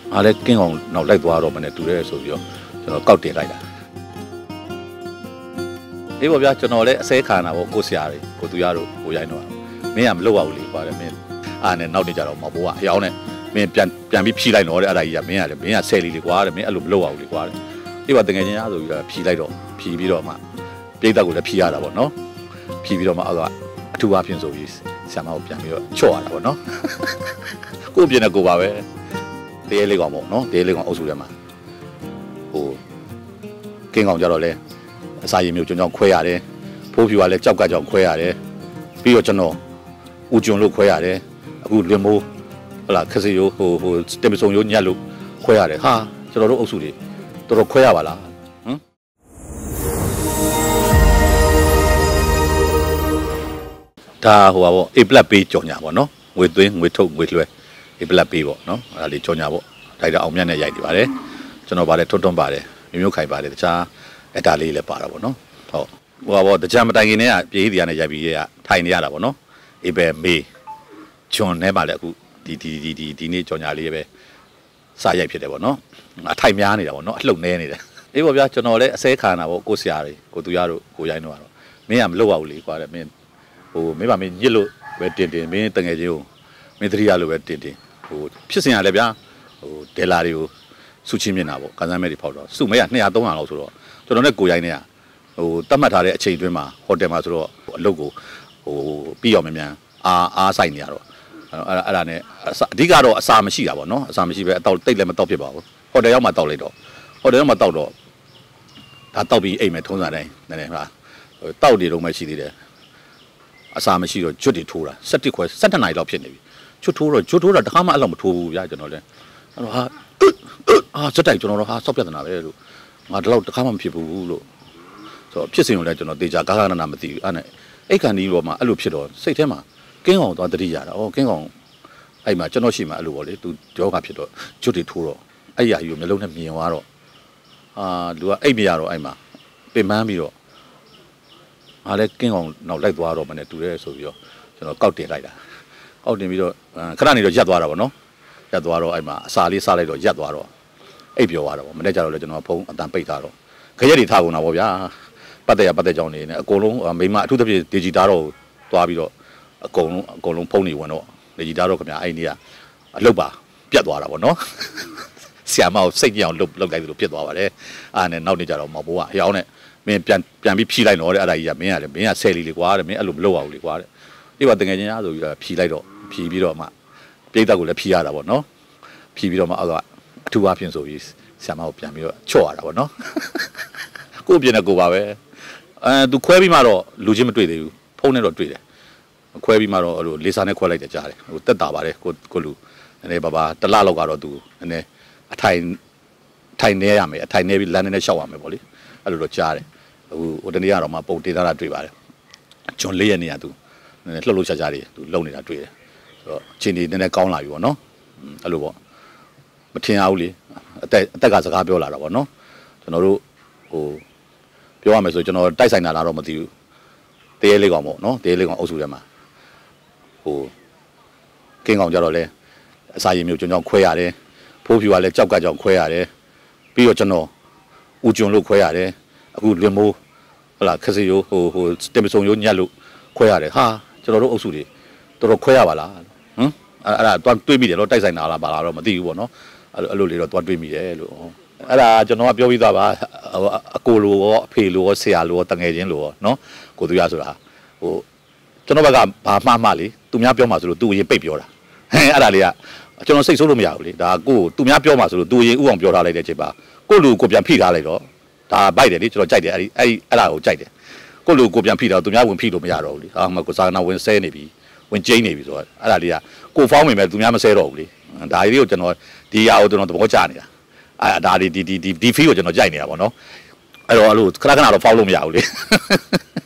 အားလည်းကင်းအောင်နောက်လိုက်သွားတော့မနဲ့တူတယ်ဆိုပြီးတော့ကျွန်တော်ကောက်တင်လိုက်တာဒီပေါ့ဗျာကျွန်တော်လည်းအစဲခံတာပေါ့ကိုဆရာတွေကိုသူရတို့ကိုရိုင်းတော့မင်းကမလုပ်ရဘူးလေကွာတဲ့မင်းအားနဲ့နောက်နေကြတော့မဘိုးကအယောင်းနဲ့မင်းပြန်ပြီးဖြီးလိုက်တော့တဲ့အဲ့ဒါကြီးကမင်းကဆယ်လီလေကွာတဲ့မင်းအဲ့လိုမလုပ်ရဘူးလေကွာတဲ့ဒီပါတကယ်ချင်းအားဆိုပြီးတော့ဖြီးလိုက်တော့ဖြီးပြီးတော့မှပြိတ္တကိုလည်းဖြီးရတာပေါ့နော်ဖြီးပြီးတော့မှအောက်ကအထူးအဖြစ်ဆိုပြီးဆရာမကိုပြန်ပြီးတော့ချော့ရတာပေါ့နော်ကို့ပြင်းတဲ့ကိုပါပဲတဲလေးကောင်ပေါ့နော်တဲလေးကောင်အုပ်စုထဲမှာဟိုကင်းကောင်ကြတော့လဲအစာရည်မျိုးကြောင်ခွဲရတယ်ဖိုးဖြူကလည်းကြောက်ကကြောင်ခွဲရတယ်ပြီးတော့ကျွန်တော်ဦးကျွန်းလို့ခွဲရတယ်အခုလွင်မိုးဟလာခစီရိုးဟိုတင်ပစုံရိုးညက်လို့ခွဲရတယ်ဟာကျွန်တော်တို့အုပ်စုတွေတော်တော်ခွဲရပါလားဒါဟိုပါပေါ့A+ပေးကြော်ညာပေါ့နော်ငွေသွင်းငွေထုတ်ငွေလွှဲA+ပေးပေါ့နော်အဲ့ဒါလေးကြော်ညာပေါ့ဒါကြအောင်မြတ်နဲ့ရိုက်နေပါတယ်ကျွန်တော်ပါတယ်ထွန်းပါတယ်မျိုးခိုင်ပါတယ်တခြားအတားလေးလည်းပါတာပေါ့နော်ဟုတ်ဟိုပါပေါ့တကြံမတိုင်ခင်တည်းကပြေးတရားနဲ့ရိုက်ပြီးရထိုင်နေရတာပေါ့နော်အေးပဲမေးဂျွန်နဲ့ပါလေအခုဒီနေ့ကြော်ညာလေးပဲစရိုက်ဖြစ်တယ်ပေါ့နော်အထိုင်များနေတာပေါ့နော်အလှုပ်နေနေတယ်အေးပေါ့ဗျာကျွန်တော်လည်းအစဲခံတာပေါ့ကိုဆရာတွေကိုသူရတို့ကိုရိုင်းတော့မင်းကမလုပ်ရဘူးလေကွာတဲ့မင်းဟိုမင်းပါမင်းညစ်လို့ပဲတင်မင်းတငယ်ချင်းကိုမင်းတတိယလို့ပဲတင်ဟိုဖြစ်စင်ရလဲဗျာဟိုဒဲလာတွေကိုစုချင်းမြင်တာပေါ့ကန်ဆန်းမဲတွေဖောက်တော့စုမဲက200 300လောက်ဆိုတော့ကျွန်တော်နဲ့ကိုရိုင်းနေရဟိုတတ်မှတ်ထားတဲ့အချိန်အတွင်းမှာဟိုတယ်မှာဆိုတော့အလုပ်ကိုဟိုပြီးအောင်မြန်အားဆိုင်နေရတော့အဲ့ဒါနဲ့အဓိကတော့အစာမရှိတာပေါ့နော်အစာမရှိပဲအတော့တိတ်လည်းမတော့ဖြစ်ပါဘူးဟိုတယ်ရောက်မှတောက်လိုက်တော့ဟိုတယ်ရောက်မှတောက်တော့ဒါတောက်ပြီးအိမ်မဲ့ထုံးစားတိုင်းနည်းနည်းဟာတောက်နေတော့မှရှိသေးတယ်အစာမရှိတော့ကျွတ်တွေထိုးတာ17ခွဲ17နာရီလောက်ဖြစ်နေပြီကျွတ်ထိုးတော့တခါမှအဲ့လောက်မထိုးဘူးဗျာကျွန်တော်လည်းအဲ့တော့ဟာစက်တိုက်ကျွန်တော်တို့ဟာစောက်ပြဿနာပဲလို့ငါဒီလောက်တခါမှမဖြစ်ဘူးလို့ဆိုတော့ဖြစ်စဉ်ကိုလည်းကျွန်တော်တေချာဂါဂနာမသိဘူးအဲ့နဲ့အိတ်ကန်ဒီပေါ်မှာအဲ့လိုဖြစ်တော့စိတ်ထဲမှာကင်းအောင်သွားတတိရတာဩကင်းအောင်အဲ့မှာကျွန်တော်ရှိမှအဲ့လိုပေါ့လေသူယောဂဖြစ်တော့ကျွတ်တွေထိုးတော့အဲ့ရယူမျိုးလုံးနဲ့မြင်သွားတော့လူကအိတ်မရတော့အဲ့မှာပင်ပန်းပြီးတော့အားလည်းကင်းအောင်နောက်လိုက်သွားတော့မနဲ့တူတယ်ဆိုပြီးတော့ကျွန်တော်ကောက်တင်လိုက်တာကောက်တင်ပြီးတော့ခဏနေတော့ရက်သွားတာပေါ့နော်ရက်သွားတော့အဲ့မှာအစာလေးစားလိုက်တော့ရက်သွားတော့အိပ်ပျော်သွားတော့မနေ့ကျတော့လေကျွန်တော်ဖုန်းအတန်ပိတ်ထားတော့ခရက်တွေထားကုန်တာပေါ့ဗျာပတ်တဲ့ကြောင်းနေနဲ့အကုန်လုံးမိမအထူးသဖြင့်ဒီဂျီတာတော့သွားပြီးတော့အကုန်လုံးဖုန်းတွေဝင်တော့ဒီဂျီတာတော့ခင်ဗျာအဲ့ဒီကအလုပ်ပါပြတ်သွားတာပေါ့နော်ဆီယာမကိုစိတ်ကြအောင်လုပ်လိုက်သလိုဖြစ်သွားပါတယ်အားနဲ့နောက်နေကြတော့မဘိုးကအယောင်းနဲ့မင်းပြန်ပြီးဖြီးလိုက်တော့တဲ့အဲ့ဒါကြီးကမင်းကဆယ်လီလေကွာတဲ့မင်းအဲ့လိုမလုပ်ရဘူးလေကွာတဲ့ဒီပါတကယ်ချင်းအားဆိုပြီးဖြီးလိုက်တော့ဖြီးပြီးတော့မှပြိတ္တကိုလည်းဖြီးရတာပေါ့နော်ဖြီးပြီးတော့မှအောက်ကအထူးအဖြစ်ဆိုပြီးဆရာမကိုပြန်ပြီးတော့ချော့ရတာပေါ့နော်ကို့ပြင်းတဲ့ကိုပါပဲသူခွဲပြီးမှတော့လူချင်းမတွေ့သေးဘူးဖုန်းနဲ့တော့တွေ့တယ်ခွဲပြီးမှတော့အဲ့လိုလေးစားနဲ့ခွဲလိုက်တယ်ကြားတယ်ဟိုတက်တာပါတယ်ကိုလူနည်းနည်းပါတလလောက်ကတော့သူနည်းနည်းအထိုင်နေရမယ်အထိုင်နေပြီးလမ်းနဲ့ရှောက်ရမယ်ပေါ့လေအဲ့လိုတော့ကြားတယ်ဟိုတနေ့ကတော့မှပုံတေးထားတာတွေ့ပါတယ်ဂျွန်၄ရက်နေရသူနည်းနည်းလှုပ်ရှားတွေသူလုံနေတာတွေ့တယ်ဆိုတော့အချိန်ဒီနည်းနည်းကောင်းလာပြီပေါ့နော်အဲ့လိုပေါ့မထင်အောင်လေအသက်ကစကားပြောလာတာပေါ့နော်ကျွန်တော်တို့ဟိုပြောရမယ်ဆိုကျွန်တော်တိုက်ဆိုင်တာလားတော့မသိဘူးတဲလေးကောင်ပေါ့နော်တဲလေးကောင်အုပ်စုထဲမှာဟိုကင်းကောင်ကြတော့လဲအစာရည်မျိုးကြောင်ခွဲရတယ်ဖိုးဖြူကလည်းကြောက်ကကြောင်ခွဲရတယ်ပြီးတော့ကျွန်တော်ဦးကျွန်းလို့ခွဲရတယ်အခုလွင်မိုးဟလာခစီရိုးဟိုတင်ပစုံရိုးညက်လို့ခွဲရတယ်ဟာကျွန်တော်တို့အုပ်စုတွေတော်တော်ခွဲရပါလားဟမ်အဲ့ဒါတွားတွေးမိတယ်တော့တိုက်ဆိုင်တာလားပါလားတော့မသိဘူးပေါ့နော်အဲ့လိုလေးတော့တွားတွေးမိတယ်လို့အဲ့ဒါကျွန်တော်ကပြောပြီးသားပါအကိုလိုရောအဖေလိုရောဆရာလိုရောတငယ်ချင်းလိုရောနော်ကိုသူရဆိုတာဟိုကျွန်တော်ဘက်ကဘာမှားလေသူများပြောမှဆိုလို့သူရင်ပိတ်ပြောတာဟဲ့အဲ့ဒါလေးကကျွန်တော်စိတ်ဆိုးလို့မရဘူးလေဒါကိုသူများပြောမှဆိုလို့သူရင်ဥအောင်ပြောထားလိုက်တဲ့အချိန်ပါကိုလူကိုပြန်ဖိထားလိုက်တော့ဒါဗိုက်တယ်လေကျွန်တော်ကြိုက်တယ်အဲ့ဒါကိုကြိုက်တယ်ကိုလူကိုပြန်ဖိတော့သူများဝင်ဖိလို့မရတော့ဘူးလေဟာမကိုစာနာဝင်ဆဲနေပြီဝင်ကျင်းနေပြီဆိုတော့အဲ့ဒါလေးကကိုဖောင်းဝင်မဲ့သူများမဆဲတော့ဘူးလေဒါလေးကိုကျွန်တော်ဒီဟာကိုကျွန်တော်သဘောကျနေတာဒါဒီဖီကိုကျွန်တော်ကြိုက်နေတာပေါ့နော်အဲ့တော့အဲ့လိုခဏတော့ဖောင်းလို့မရဘူးလေ